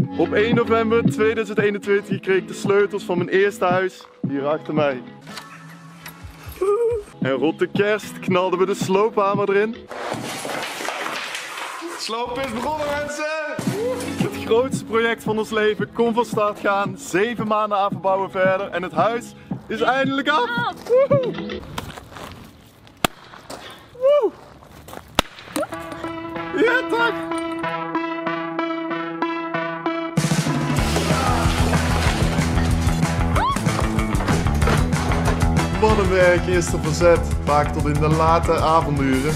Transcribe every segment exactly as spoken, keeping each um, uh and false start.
Op één november tweeduizend eenentwintig kreeg ik de sleutels van mijn eerste huis hier achter mij. En rond de kerst knalden we de sloophamer erin. Sloop is begonnen, mensen! Het grootste project van ons leven kon van start gaan. Zeven maanden aan verbouwen verder en het huis is eindelijk af! Woehoe! Woe! Ja, toch! Wat een werk is er verzet, vaak tot in de late avonduren.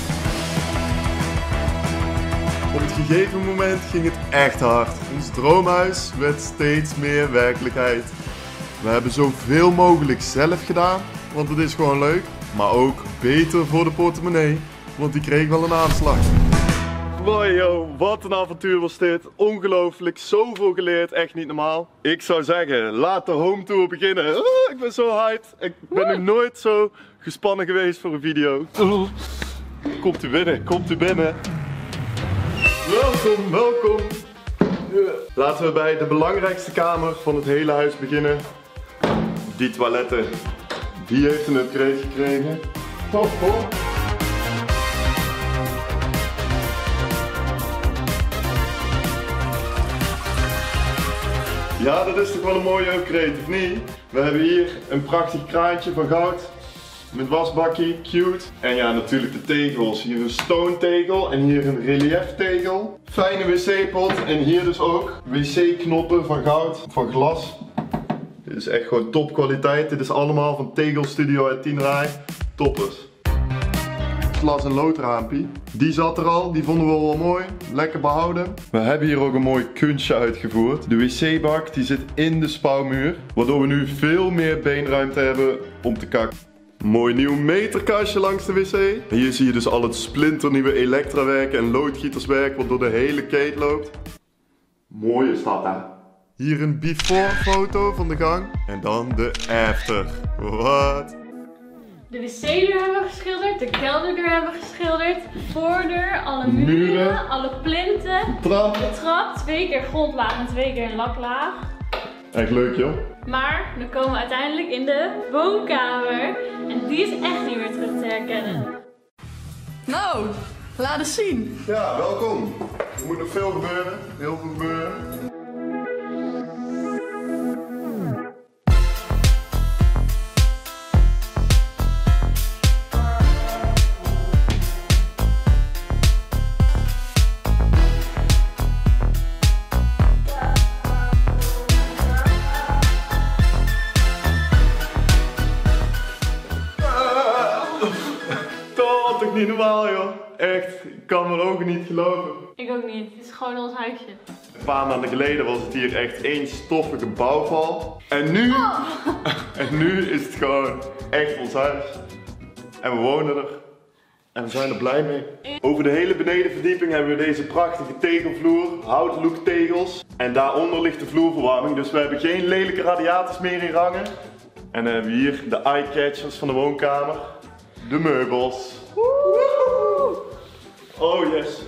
Op het gegeven moment ging het echt hard. Ons droomhuis werd steeds meer werkelijkheid. We hebben zoveel mogelijk zelf gedaan, want het is gewoon leuk. Maar ook beter voor de portemonnee, want die kreeg wel een aanslag. Wow, yo, wat een avontuur was dit. Ongelooflijk, zoveel geleerd, echt niet normaal. Ik zou zeggen, laat de home tour beginnen. Oh, ik ben zo hyped. Ik ben nog nooit zo gespannen geweest voor een video. Oh. Komt u binnen, komt u binnen. Welkom, welkom. Laten we bij de belangrijkste kamer van het hele huis beginnen. Die toiletten. Die heeft een upgrade gekregen. Top hoor. Ja, dat is toch wel een mooie upgrade, of niet? We hebben hier een prachtig kraantje van goud. Met wasbakje, cute. En ja, natuurlijk de tegels. Hier een stone tegel en hier een relief tegel. Fijne wc-pot en hier dus ook wc-knoppen van goud, van glas. Dit is echt gewoon topkwaliteit. Dit is allemaal van Tegel Studio uit Tienraai. Toppers. Glas- en loodraampje. Die zat er al, die vonden we wel mooi. Lekker behouden. We hebben hier ook een mooi kunstje uitgevoerd. De wc-bak die zit in de spouwmuur. Waardoor we nu veel meer beenruimte hebben om te kakken. Mooi nieuw meterkastje langs de wc. Hier zie je dus al het splinternieuwe elektrawerk en loodgieterswerk wat door de hele keten loopt. Mooi is dat, hè? Hier een before foto van de gang. En dan de after. Wat? De wc-deur hebben we geschilderd, de kelderdeur hebben we geschilderd, de voordeur, alle muren, muren. alle plinten, Trap. de trap, twee keer grondlaag en twee keer een laklaag. Echt leuk, joh. Maar dan komen we uiteindelijk in de woonkamer en die is echt niet meer terug te herkennen. Nou, laat eens zien. Ja, welkom. Er moet nog veel gebeuren, heel veel gebeuren. Toch niet normaal, joh. Echt, ik kan mijn ogen niet geloven. Ik ook niet, het is gewoon ons huisje. Een paar maanden geleden was het hier echt één stoffige bouwval. En nu, oh. en nu is het gewoon echt ons huis. En we wonen er. En we zijn er blij mee. Over de hele benedenverdieping hebben we deze prachtige tegelvloer, houtlook tegels. En daaronder ligt de vloerverwarming, dus we hebben geen lelijke radiators meer in rangen. En dan hebben we hier de eye-catchers van de woonkamer. De meubels. Woehoe. Oh yes.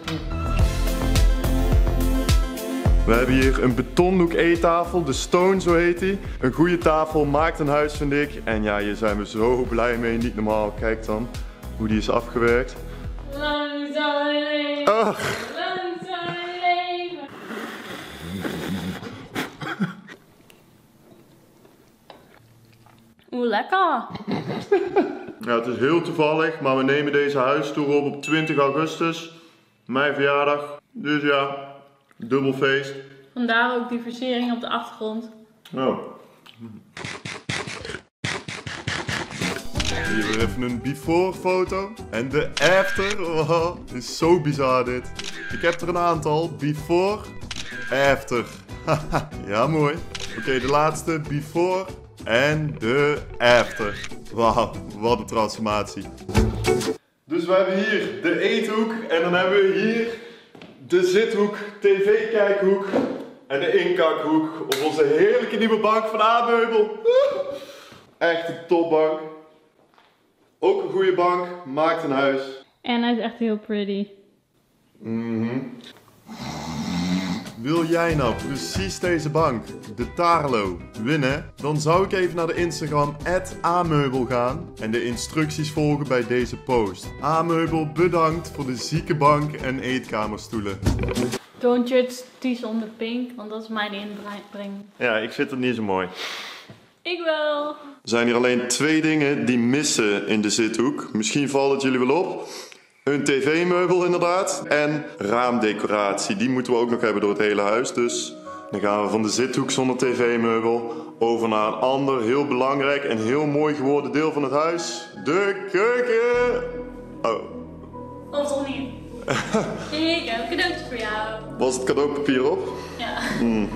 We hebben hier een betonlook eettafel, de Stone zo heet die. Een goede tafel maakt een huis, vind ik. En ja, hier zijn we zo blij mee, niet normaal. Kijk dan hoe die is afgewerkt. Langzaam leven. Ach. Langzaam leven. Oeh, lekker. Ja, het is heel toevallig, maar we nemen deze huistoer op op twintig augustus. Mijn verjaardag. Dus ja, dubbel feest. Vandaar ook die versiering op de achtergrond. Oh. Hier weer even een before foto. En de after. Oh, het is zo bizar dit. Ik heb er een aantal. Before, after. Ja, mooi. Oké, okay, de laatste. Before en de after. Wauw, wat een transformatie. Dus we hebben hier de eethoek. En dan hebben we hier de zithoek, tv-kijkhoek. En de inkakhoek op onze heerlijke nieuwe bank van A-meubel. Echt een topbank. Ook een goede bank, maakt een huis. En hij is echt heel pretty. Mm-hmm. wil jij nou precies deze bank, de Tarlo, winnen? Dan zou ik even naar de Instagram at ameubel gaan en de instructies volgen bij deze post. Ameubel bedankt voor de zieke bank en eetkamerstoelen. Don't judge Ties on the pink, want dat is mijn inbreng. Ja, ik vind het niet zo mooi. Ik wel. Er zijn hier alleen twee dingen die missen in de zithoek. Misschien valt het jullie wel op. Een tv-meubel inderdaad. En raamdecoratie. Die moeten we ook nog hebben door het hele huis. Dus dan gaan we van de zithoek zonder tv-meubel over naar een ander heel belangrijk en heel mooi geworden deel van het huis. De keuken. Oh. Of toch niet? Ik heb een cadeautje voor jou. Was het cadeaupapier op? Ja. Mm.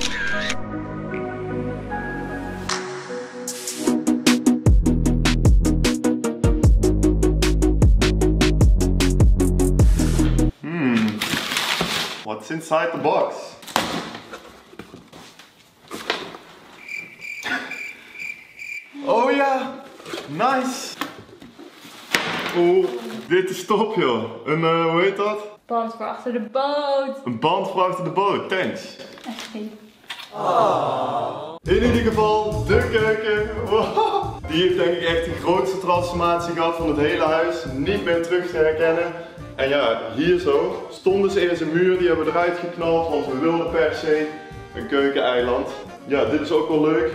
What's inside the box? Oh ja, nice. Oeh, dit is top joh. Een, uh, hoe heet dat? Band voor achter de boot. Een band voor achter de boot, thanks. Echt niet. Oh. In ieder geval, de keuken. Wow. Die heeft denk ik echt de grootste transformatie gehad van het hele huis. Niet meer terug te herkennen. En ja, hier zo stond dus eerst een muur, die hebben we eruit geknald, want we wilden per se een keukeneiland. Ja, dit is ook wel leuk.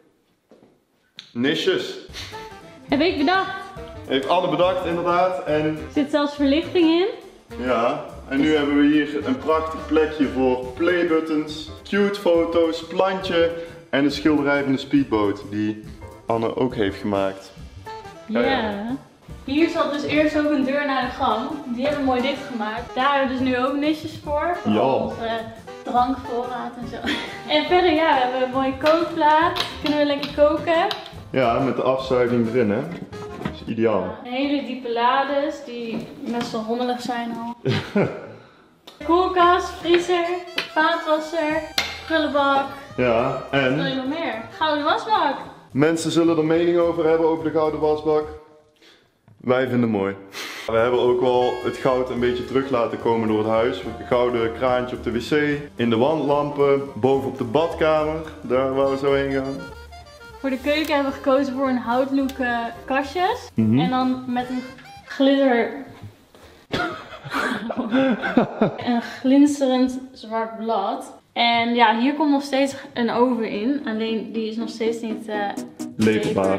Nisjes. Heb ik bedacht. Heeft Anne bedacht inderdaad. En Er zit zelfs verlichting in. ja, en nu hebben we hier een prachtig plekje voor playbuttons, cute foto's, plantje en een schilderij van de speedboot die Anne ook heeft gemaakt. Ja. Ja, ja. Hier zat dus eerst ook een deur naar de gang. Die hebben we mooi dichtgemaakt. Daar hebben we dus nu ook nisjes voor. Voor Ja. onze drankvoorraad en zo. En verder ja, we hebben een mooie kookplaat. Kunnen we lekker koken. Ja, met de afzuiging erin hè. Dat is ideaal. Een hele diepe lades die best wel rommelig zijn al. Koelkast, vriezer, vaatwasser, prullenbak. Ja, Wat wil en je nog meer? Gouden wasbak. mensen zullen er mening over hebben over de gouden wasbak. Wij vinden het mooi. We hebben ook wel het goud een beetje terug laten komen door het huis. Het gouden kraantje op de wc, in de wandlampen, boven op de badkamer. Daar waar we zo heen gaan. Voor de keuken hebben we gekozen voor een houtlook kastjes. Mhm. En dan met een glitter... een glinsterend zwart blad. En ja, hier komt nog steeds een oven in. Alleen die is nog steeds niet uh, Leverbaar.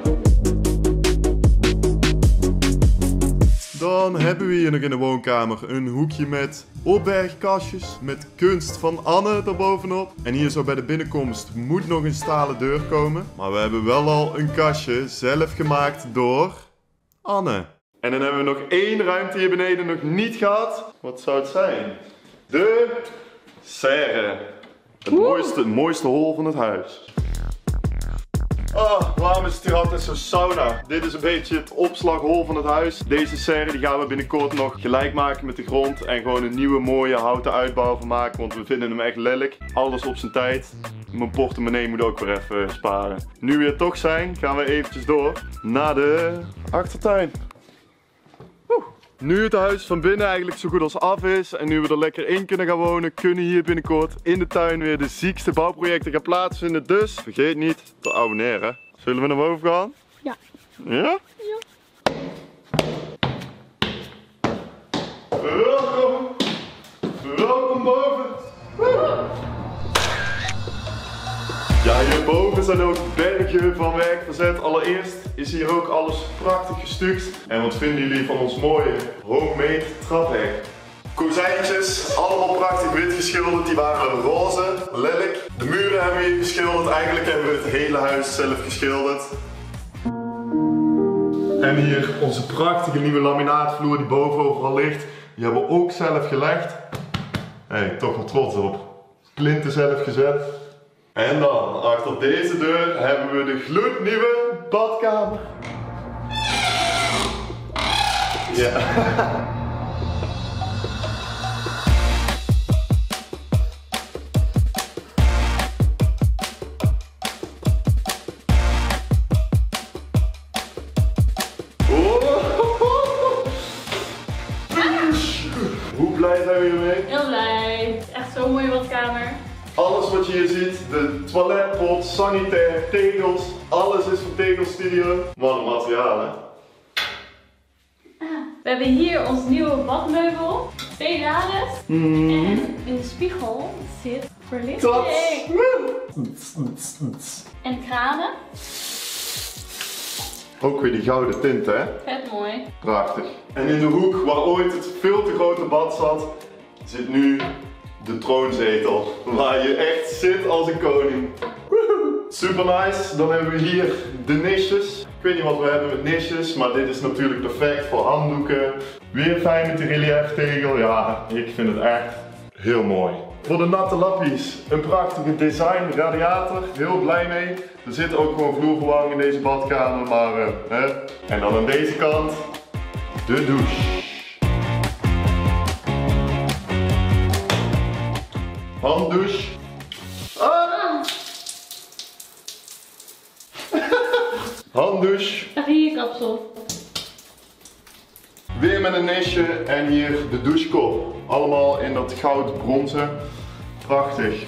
Dan hebben we hier nog in de woonkamer een hoekje met opbergkastjes met kunst van Anne erbovenop. En hier zo bij de binnenkomst moet nog een stalen deur komen. Maar we hebben wel al een kastje zelf gemaakt door Anne. En dan hebben we nog één ruimte hier beneden nog niet gehad. Wat zou het zijn? De serre. Het mooiste, het mooiste hol van het huis. Oh, waarom is het hier altijd zo sauna? Dit is een beetje het opslaghol van het huis. Deze serre die gaan we binnenkort nog gelijk maken met de grond. En gewoon een nieuwe mooie houten uitbouw van maken. Want we vinden hem echt lelijk. Alles op zijn tijd. Mijn portemonnee moet ook weer even sparen. Nu we er toch zijn, gaan we eventjes door naar de achtertuin. Woe. Nu het huis van binnen eigenlijk zo goed als af is en nu we er lekker in kunnen gaan wonen, kunnen hier binnenkort in de tuin weer de ziekste bouwprojecten gaan plaatsvinden. Dus vergeet niet te abonneren. Zullen we naar boven gaan? Ja. Ja? Ja. Welkom! Welkom boven! Woe. Ja, hierboven zijn ook bergen van werk verzet. Allereerst is hier ook alles prachtig gestuukt. En wat vinden jullie van ons mooie homemade traphek? Kozijntjes, allemaal prachtig wit geschilderd. Die waren roze, lelijk. De muren hebben we hier geschilderd. Eigenlijk hebben we het hele huis zelf geschilderd. En hier onze prachtige nieuwe laminaatvloer die boven overal ligt. Die hebben we ook zelf gelegd. Hé, toch wel trots op. Plinten zelf gezet. En dan, achter deze deur, hebben we de gloednieuwe badkamer. Ja. Hoe blij zijn we hiermee? Heel blij. Het is echt zo'n mooie badkamer. Alles wat je hier ziet, de toiletpot, sanitair, tegels, alles is van Tegelstudio. Wat een materiaal, hè? We hebben hier ons nieuwe badmeubel, twee lades Mm. en in de spiegel zit verlichting. En kranen. Ook weer die gouden tint, hè? Vet mooi. Prachtig. En in de hoek waar ooit het veel te grote bad zat, zit nu de troonzetel. Waar je echt zit als een koning. Woehoe. Super nice. Dan hebben we hier de niches. Ik weet niet wat we hebben met niches, maar dit is natuurlijk perfect voor handdoeken. Weer fijn met de relieftegel. Ja, ik vind het echt heel mooi. Voor de natte lappies, een prachtige design radiator. Heel blij mee. Er zit ook gewoon vloerverwarming in deze badkamer, maar uh, hè. En dan aan deze kant de douche. Handdouche. Ah! Handdouche. Even hier kapsel. Weer met een nisje en hier de douchekop. Allemaal in dat goud bronzen. Prachtig.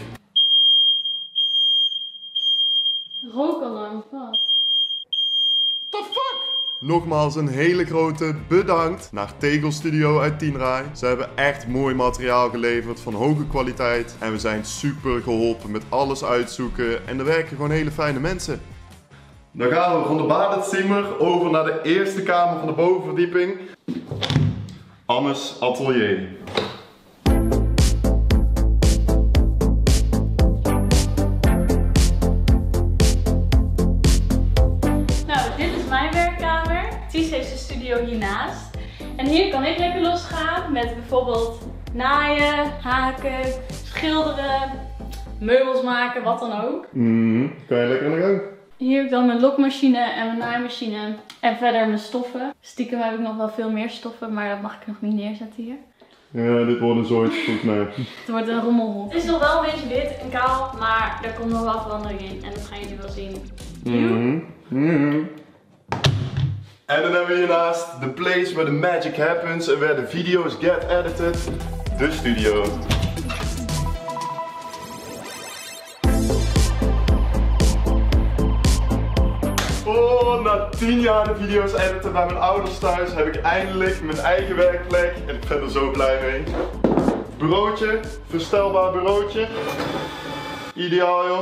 Rookalarm, wat? The fuck? Nogmaals een hele grote bedankt naar Tegelstudio uit Tienraai. Ze hebben echt mooi materiaal geleverd van hoge kwaliteit. En we zijn super geholpen met alles uitzoeken. En er werken gewoon hele fijne mensen. Dan gaan we van de badezimmer over naar de eerste kamer van de bovenverdieping. Anne's atelier. Nou, dit is mijn werkkamer. Ties heeft zijn studio hiernaast. En hier kan ik lekker losgaan met bijvoorbeeld naaien, haken, schilderen, meubels maken, wat dan ook. Mm, kan je lekker aan de gang? Hier heb ik dan mijn lokmachine en mijn naaimachine. En verder mijn stoffen. Stiekem heb ik nog wel veel meer stoffen, maar dat mag ik nog niet neerzetten hier. Ja, dit wordt een zooitje volgens mij. Het wordt een rommelhond. Het is nog wel een beetje wit en kaal, maar er komt nog wel verandering in. En dat gaan jullie wel zien. Mm-hmm. Mm-hmm. En dan hebben we hiernaast the place where the magic happens and where the videos get edited. De studio. Oh, na tien jaar de video's editen bij mijn ouders thuis heb ik eindelijk mijn eigen werkplek en ik ben er zo blij mee. Bureautje, verstelbaar bureautje. Ideaal joh.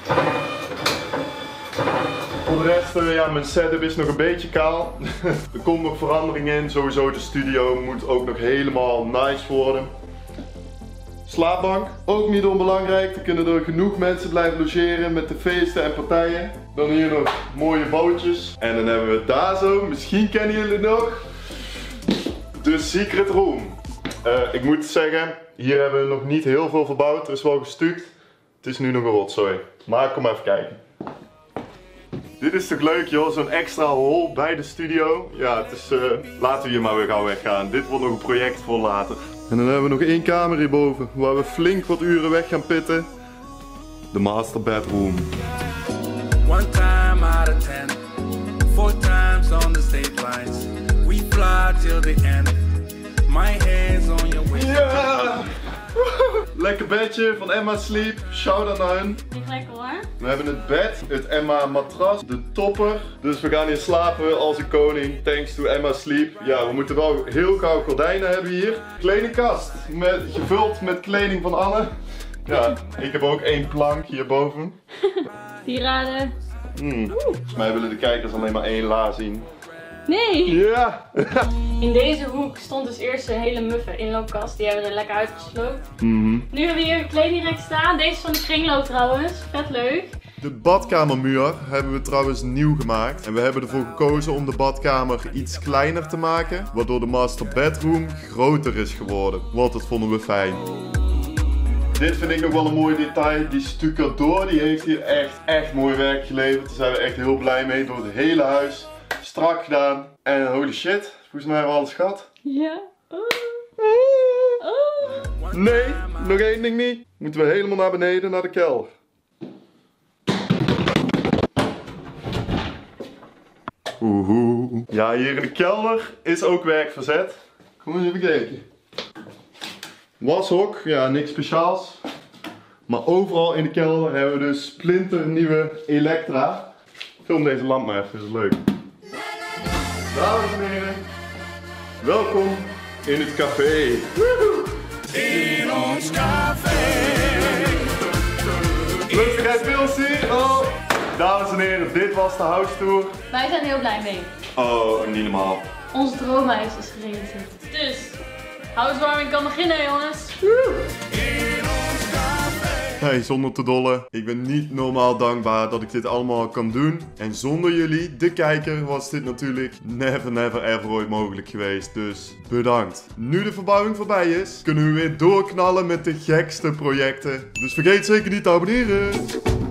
Voor de rest, uh, ja, mijn setup is nog een beetje kaal. Er komt nog verandering in, sowieso de studio moet ook nog helemaal nice worden. Slaapbank, ook niet onbelangrijk. Er kunnen er genoeg mensen blijven logeren met de feesten en partijen. Dan hier nog mooie bootjes. En dan hebben we daar zo, misschien kennen jullie nog, de secret room. Uh, ik moet zeggen, hier hebben we nog niet heel veel verbouwd. Er is wel gestuukt. Het is nu nog een rotzooi. Maar kom even kijken. Dit is toch leuk joh, zo'n extra hol bij de studio. Ja, het is, uh, laten we hier maar weer gauw weggaan. Dit wordt nog een project voor later. En dan hebben we nog één kamer hierboven, waar we flink wat uren weg gaan pitten. De master bedroom. One time out of ten, four times on the state lines. We fly till the end. My hands on your waist. Ja! Lekker bedje van Emma Sleep. Shout out naar hun. Niet lekker hoor. We hebben het bed, het Emma matras, de topper. Dus we gaan hier slapen als een koning. Thanks to Emma Sleep. Ja, we moeten wel heel gauw gordijnen hebben hier. Kledingkast, met, gevuld met kleding van Anne. Ja, ik heb ook één plank hierboven. Sieraden. Hmm. Volgens mij willen de kijkers alleen maar één la zien. Nee! Ja! In deze hoek stond dus eerst een hele muffe inloopkast. Die hebben we er lekker uitgesloopt. Mm-hmm. Nu hebben we hier een kledingrek staan. Deze is van de kringloop trouwens. Vet leuk. De badkamermuur hebben we trouwens nieuw gemaakt. En we hebben ervoor gekozen om de badkamer iets kleiner te maken. Waardoor de master bedroom groter is geworden. Want dat vonden we fijn. Dit vind ik nog wel een mooi detail. Die stucadoor die heeft hier echt, echt mooi werk geleverd. Daar zijn we echt heel blij mee. Door het hele huis. Strak gedaan. En holy shit, volgens mij hebben we alles gehad. Ja. Oh. Oh. Nee, nog één ding niet. Moeten we helemaal naar beneden, naar de kelder. Oehoe. Ja, hier in de kelder is ook werk verzet. Kom eens even kijken. Washok, ja, niks speciaals. Maar overal in de kelder hebben we dus splinternieuwe Elektra. Film deze lamp maar even, dat is leuk. Dames en heren, welkom in het café. Woehoe. In ons café. Lustigheid Pilsie. Oh. Dames en heren, dit was de house tour. Wij zijn heel blij mee. Oh, niet normaal. Ons droomhuis is gerealiseerd. Dus, housewarming kan beginnen, jongens. Hey, zonder te dolle. Ik ben niet normaal dankbaar dat ik dit allemaal kan doen. En zonder jullie, de kijker, was dit natuurlijk never, never, ever ooit mogelijk geweest. Dus bedankt. Nu de verbouwing voorbij is, kunnen we weer doorknallen met de gekste projecten. Dus vergeet zeker niet te abonneren.